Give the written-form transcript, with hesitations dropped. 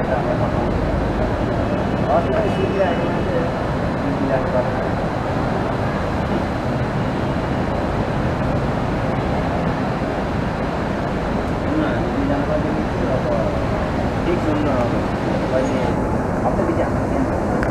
Oh, sini ada bilang bilang apa itu apa? Dia guna apa? Apa bijak?